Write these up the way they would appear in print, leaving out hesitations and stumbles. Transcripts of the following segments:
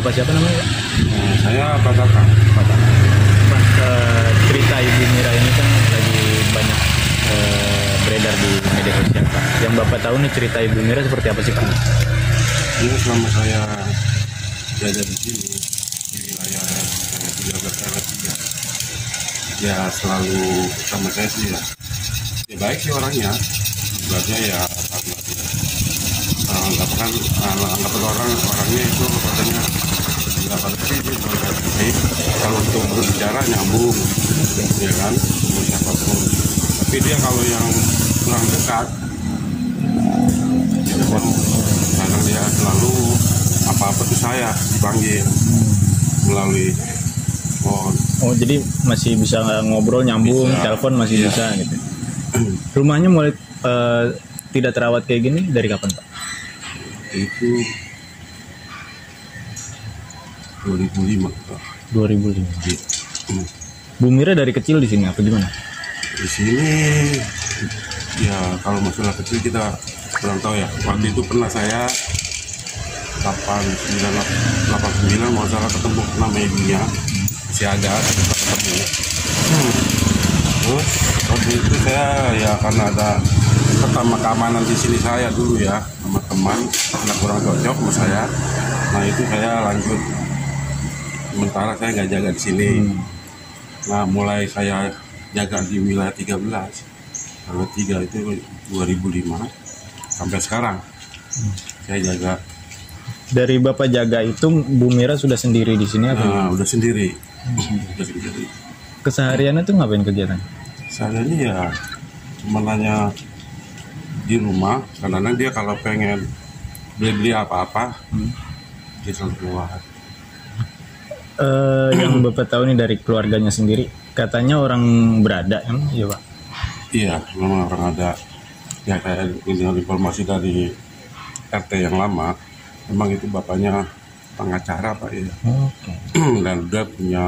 Bapak siapa namanya? Saya Pak Tatang. Mas, cerita Ibu Mira ini kan lagi banyak beredar di media sosial, Pak. Yang Bapak tahu nih cerita Ibu Mira seperti apa sih, Pak? Ini selama saya berada di sini di wilayah saya 13 RT ya selalu sama saya sih ya. Ya baik sih orangnya. Sebenarnya ya karena dia anggapan orangnya itu katanya nggak pada sih kalau untuk berbicara nyambung ya kan sama siapapun, tapi dia kalau yang kurang dekat ya kan kadang dia selalu apa-apa tuh saya dipanggil melalui phone. Oh, jadi masih bisa ngobrol, nyambung, Bisa. telepon masih Iya. bisa gitu. Rumahnya mulai tidak terawat kayak gini dari kapan, Pak? Itu 2005 Pak. 2005. Di, Bu Mira dari kecil di sini apa gimana? di sini ya kalau masalah kecil kita kurang tahu ya. Waktu itu pernah saya 89 mau salah ketemu nama ibunya masih ada ketemu. Terus waktu itu saya ya karena ada pertama keamanan di sini saya dulu ya sama teman karena kurang cocok sama saya. Nah itu saya lanjut sementara saya nggak jaga di sini. Nah mulai saya jaga di wilayah 13 kalau 3 itu 2005 sampai sekarang saya jaga. Dari Bapak jaga itu Bu Mira sudah sendiri di sini apa? Udah sendiri. Udah sendiri. Kesehariannya tuh ngapain kegiatan? Saya ini ya cuma nanya di rumah karena dia kalau pengen beli apa-apa dia selalu keluar. Yang Bapak tahu nih dari keluarganya sendiri, katanya orang berada kan? Iya, Pak. Iya, memang orang ada. Ya kayak ini informasi dari RT yang lama, memang itu bapaknya pengacara Pak ya. Oke. Dan udah punya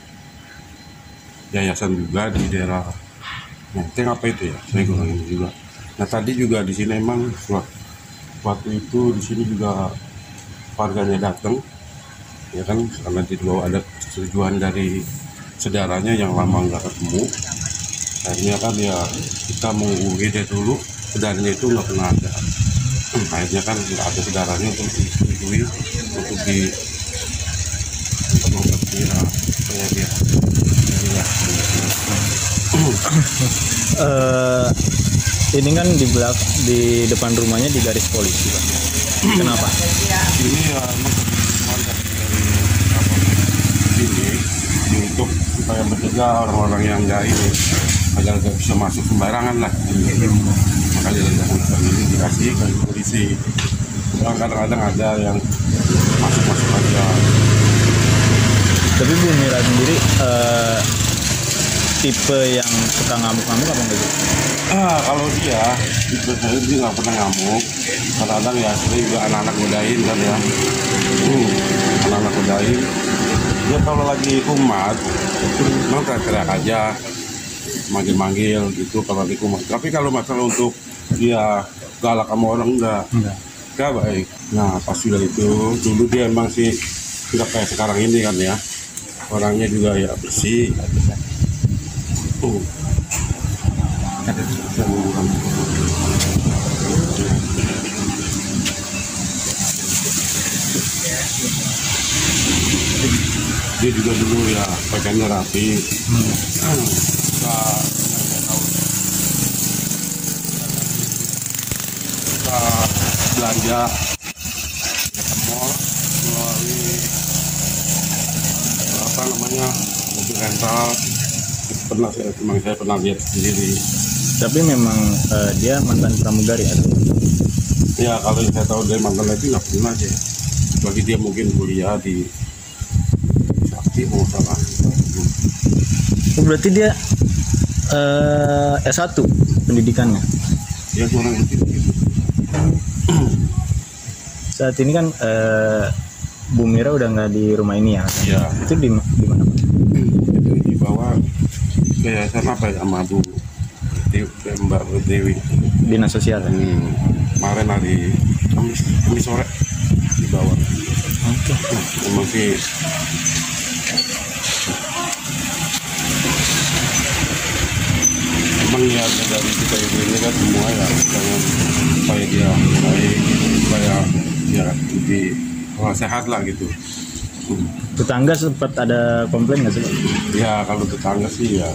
yayasan juga di daerah. Nah, itu apa itu ya? Saya kurang ini juga. Nah tadi juga di sini emang waktu itu di sini juga warganya datang, ya kan karena di bawah ada persetujuan dari saudaranya yang lama nggak ketemu. Akhirnya kan ya kita menghubungi dia dulu, saudaranya itu nggak pernah ada. Akhirnya kan nggak ada saudaranya untuk disetujui untuk mengerti supaya dia ya. Ini kan di depan rumahnya di garis polisi, Pak. Kenapa? Ini ya emang warga dari apa sini untuk supaya mencegah orang-orang yang nggak ini agar nggak bisa masuk sembarangan lah. Makanya dari polisi ini dikasih ke polisi. Kadang-kadang ada yang masuk aja. Tapi Bu Mira sendiri tipe yang suka ngamuk-ngamuk apa enggak gitu? Kalau dia itu saya dia nggak pernah ngamuk. Kadang-kadang ya sering juga anak-anak godain kan ya. Anak-anak godain. Dia kalau lagi kumat, memang teriak aja, manggil-manggil gitu kalau lagi kumat. Tapi kalau masalah untuk dia galak sama orang enggak baik. Nah pas sudah itu dulu dia emang sih tidak kayak sekarang ini kan ya. Orangnya juga ya bersih. Dia juga dulu ya pakaiannya rapi. Suka belanja ke mall melalui apa namanya mobil rental. Saya pernah lihat sendiri. Tapi memang dia mantan pramugari atau? Ya kalau yang saya tahu dari mantan itu nggak pernah aja. Bagi dia mungkin kuliah di Sakti mau salah. Oh, berarti dia S1 pendidikannya. Dia kurang lebih begitu. Saat ini kan Bu Mira udah nggak di rumah ini ya? Ya. Itu di mana? Itu dibawa ke yayasan apa ya sama Bu Mbak Dewi. Dinas sosial. Kemarin hari Kamis sore di bawah. Oke. Memang sih memang ya dari kita ini kan semua ya jangan supaya dia baik, supaya dia lebih sehat lah gitu. Tetangga sempat ada komplain nggak sih? Ya kalau tetangga sih ya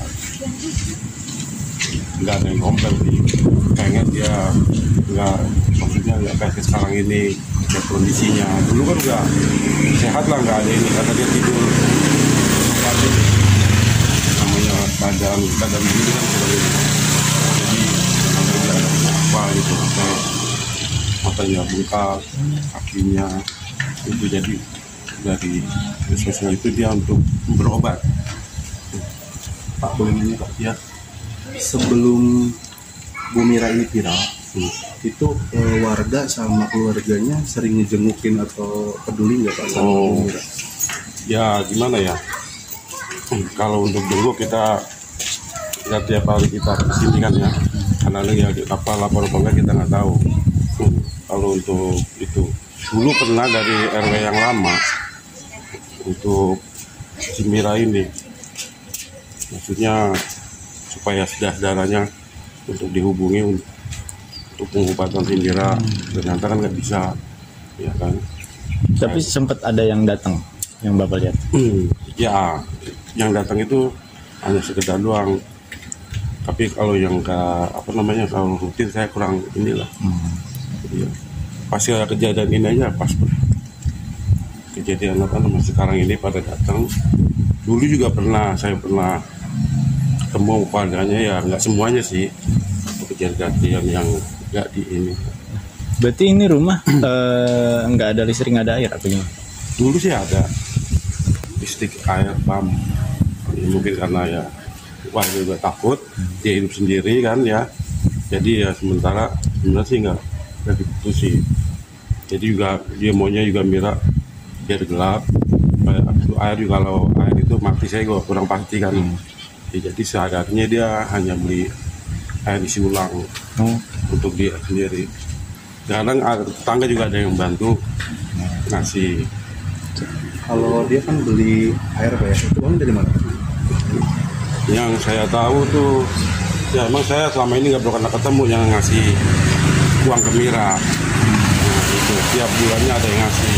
nggak ada yang komplain sih, kayaknya dia nggak, maksudnya nggak kayak sekarang ini ya kondisinya. Dulu kan udah sehat lah, nggak ada ini karena dia tidur pagi, namanya badan ini kan seperti ini. Jadi namanya ada apa gitu, kayak matanya bengkak, kakinya itu. Jadi dari sosial itu dia untuk berobat. Pak, boleh nanya Pak, Ya, sebelum Bu Mira ini viral, itu warga sama keluarganya sering ngejengukin atau peduli nggak Pak sama Bu Mira? ya gimana ya? Kalau untuk jenguk kita nggak tiap hari kita kesini kan ya, karena ya apa lapor enggak kita nggak tahu. Kalau untuk itu dulu pernah dari RW yang lama untuk Cimira ini, maksudnya supaya sudah darahnya untuk dihubungi untuk pengobatan Cimira, ternyata kan nggak bisa, ya kan? Tapi sempat ada yang datang, yang Bapak lihat. Ya, yang datang itu hanya sekedar doang. Tapi kalau yang kalau rutin saya kurang inilah. Ya. Pasti ada kejadian ini aja pas kejadian sekarang ini pada datang. Dulu juga saya pernah ketemu keluarganya, ya nggak semuanya sih, kejadian yang nggak di ini. Berarti ini rumah nggak ada listrik, nggak ada air apa gimana? Dulu sih ada listrik air pump. Ya, mungkin karena ya warga juga takut dia hidup sendiri kan ya. Jadi ya sebenarnya sih nggak diputusin. Jadi juga dia maunya juga Mira biar gelap. Air juga, kalau air itu mati saya juga kurang pasti kan. Ya, jadi seadanya dia hanya beli air isi ulang untuk dia sendiri. Kadang tetangga juga ada yang bantu ngasih. Kalau dia kan beli air Pak ya, itu uangnya dari mana? Yang saya tahu tuh, ya emang saya selama ini nggak pernah ketemu yang ngasih uang ke Mira. Nah, itu tiap bulannya ada yang ngasih.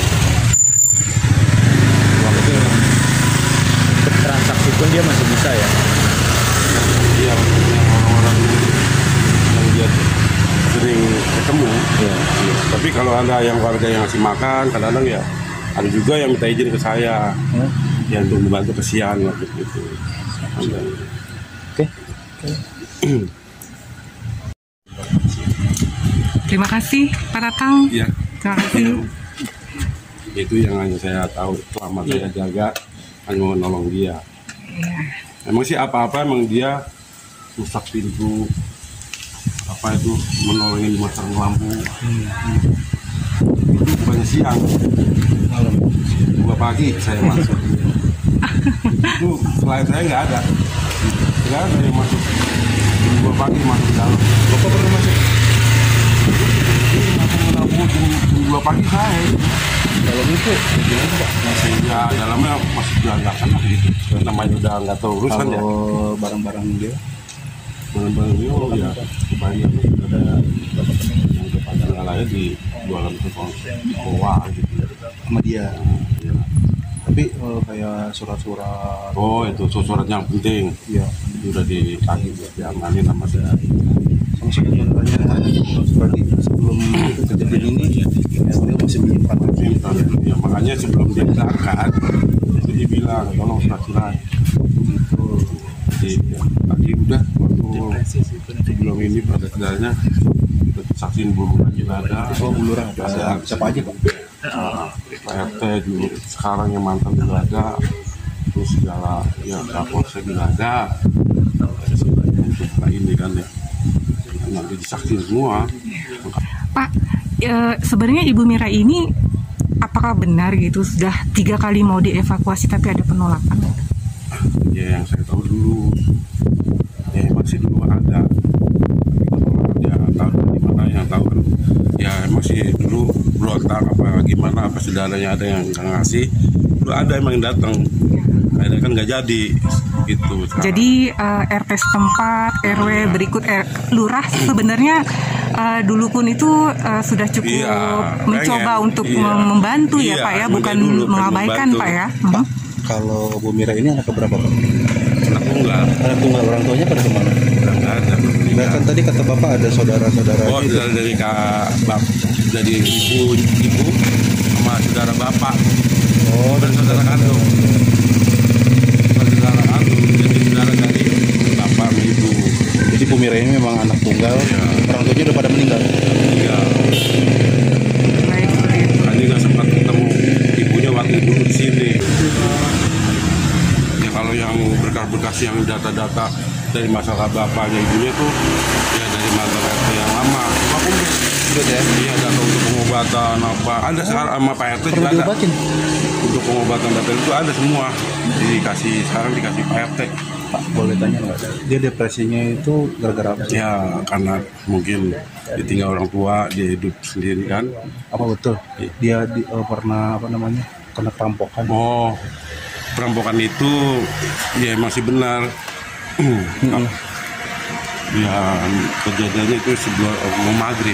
Uang itu Untuk transaksi pun dia masih bisa ya? dia maksudnya orang-orang yang dia sering ketemu. Iya. Iya. Tapi kalau ada yang warga yang ngasih makan, kadang-kadang ya ada juga yang minta izin ke saya, ya untuk membantu kesian waktu itu. Oke. Terima kasih Pak Ratang. Iya. Terima kasih. Itu yang hanya saya tahu selama saya jaga, hanya menolong dia. Iya. Emang sih apa-apa emang dia rusak pintu, apa itu menolongin masang lampu. Itu bukannya siang, malam 2 pagi saya masuk. Itu selain saya nggak ada yang masuk. 2 pagi masuk dalam. Bapak pernah masuk? Ini masuk lampu jam 2 pagi saya. Dalam itu gimana Pak? Masih ya dalamnya masih berantakan lah gitu. Namanya udah nggak terurus kan ya. Kalau barang-barang dia Barang-barang dia ya kebanyakan ada yang kepadang lain di jualan ke kowa gitu. sama dia. Ya. Tapi kayak surat-surat, Oh itu surat yang penting, ya, udah ditagih buat diamanin sama saya. sama sebenarnya berarti sebelum kejadian ini dia masih menyimpan Ya, makanya sebelum dia berangkat itu dia bilang tolong surat-surat gitu. Jadi ya, tadi udah waktu sebelum ini pada sebenarnya saksiin buluran juga ada. Oh, buluran ada siapa aja Pak? Pak RT dulu, sekarang yang mantan juga ada, terus segala ya Kapolsek juga ada. Untuk ini kan ya nanti disaksiin semua. Pak, sebenarnya Ibu Mira ini apakah benar gitu sudah 3 kali mau dievakuasi tapi ada penolakan? Ya yang saya tahu dulu, ya masih dulu ada. Ya tahu dari mana yang tahu kan ya masih dulu berontak apa gimana, apa saudaranya ada yang nggak ngasih, dulu ada emang yang datang, ada kan nggak jadi gitu. Sekarang. Jadi RT setempat, RW berikut lurah sebenarnya dulu pun itu sudah cukup Iya, mencoba pengen. untuk Iya. membantu ya Iya, Pak ya, emang bukan dia dulu pengen mengabaikan membantu. Pak ya. Pak, kalau Bu Mira ini anak keberapa Pak? Anak tunggal Anak tunggal, orang tuanya pada kemana? udah nggak ada, belum Nah meninggal. kan tadi kata Bapak ada saudara-saudara Oh, gitu. dari dari ibu sama saudara bapak. Oh, Dan saudara kandung. Bukan saudara kandung, jadi saudara dari bapak sama ibu. jadi Bu Mira ini memang anak tunggal, Iya. orang tuanya udah pada meninggal. Iya. Baik, seperti itu. Tadi nggak sempat ketemu ibunya waktu itu di sini. Ya kalau yang berkas-berkas yang data-data dari masalah bapaknya ibunya tuh ya dari mantan RT yang lama. Aku ya? Iya, data untuk pengobatan apa ada sekarang sama Pak RT juga Perlu ada. diobatin. Untuk pengobatan data itu ada semua. Dikasih sekarang dikasih Pak RT. Pak, boleh tanya nggak? Dia depresinya itu gara-gara apa sih? Ya karena mungkin ditinggal orang tua, dia hidup sendiri kan. Apa betul? Dia pernah apa namanya? Kena perampokan. Oh, perampokan itu ya masih benar. Ya kejadiannya itu sebelum mau maghrib.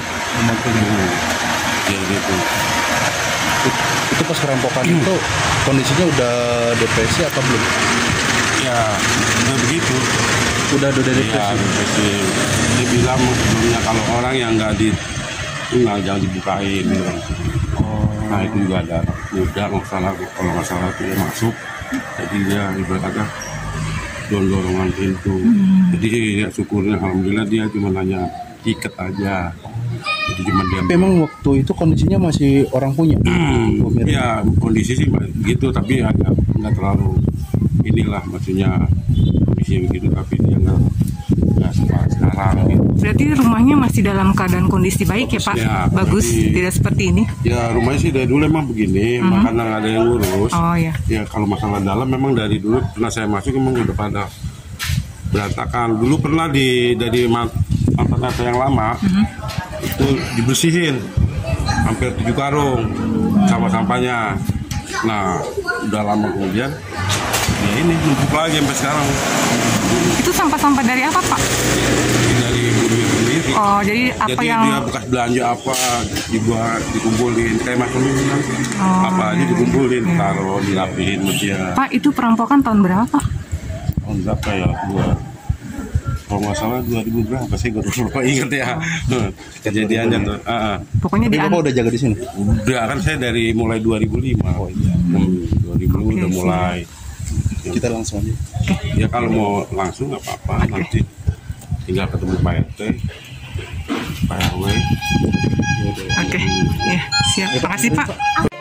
Ya gitu. Itu pas perampokan itu kondisinya udah depresi atau belum? Ya udah begitu. Udah Ya depresi. depresi. Dia bilang sebelumnya kalau orang yang nggak jangan dibukain. Gitu. Nah itu juga ada anak muda kalau nggak salah itu dia masuk. Jadi dia ibaratnya dorongan pintu. Jadi ya, syukurnya alhamdulillah dia cuma nanya tiket aja. Jadi cuma dia. Tapi emang waktu itu kondisinya masih orang punya. Bu Mira. Ya kondisi sih gitu tapi agak nggak terlalu inilah maksudnya kondisi begitu tapi dia nggak sekarang gitu. Berarti rumahnya masih dalam keadaan kondisi baik ya Pak? Ya, Bagus, masih. tidak seperti ini. Ya rumahnya sih dari dulu emang begini, makanya nggak ada yang ngurus. Oh ya. Ya kalau masalah dalam memang dari dulu pernah saya masuk emang udah pada berantakan. Dulu pernah dari mantan RT yang lama itu dibersihin hampir 7 karung sama sampahnya. Nah udah lama kemudian ya ini numpuk lagi sampai sekarang. Itu sampah-sampah dari apa Pak? Dari bumi sendiri. Oh, jadi apa Jadi yang dia bekas belanja apa dibuat dikumpulin kayak macam Oh, apa aja dikumpulin taruh dirapihin sama dia. Pak itu perampokan tahun berapa Pak? Tahun berapa ya? Kalau nggak salah 2000 berapa sih? Gue lupa inget ya. Kejadiannya tuh. Pokoknya Tapi di Bapak udah jaga di sini. Udah kan saya dari mulai 2005. Oh iya. 2005 udah Oke, mulai. Kita langsung aja. Ya kalau mau langsung nggak apa-apa. Nanti tinggal ketemu Pak RT, Pak RW. Oke, ya siap. Makasih Pak.